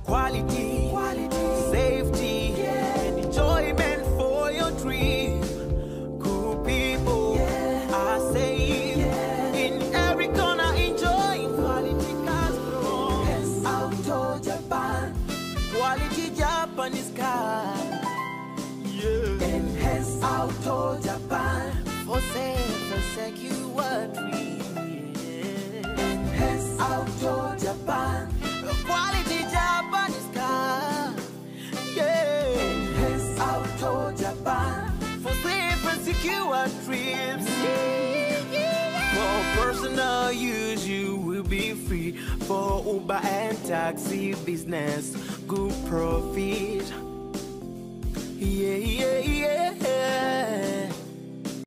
quality, safety, and enjoyment for your dream. Cool people are safe in every corner, enjoying quality cars from NS Auto Japan. Quality Japanese car, NS Auto Japan, for safe and secure dream. NS Auto Japan, quality Japanese car. NS Auto Japan, for safe and secure trips. For personal use, you will be free. For Uber and taxi business, good profit. Yeah.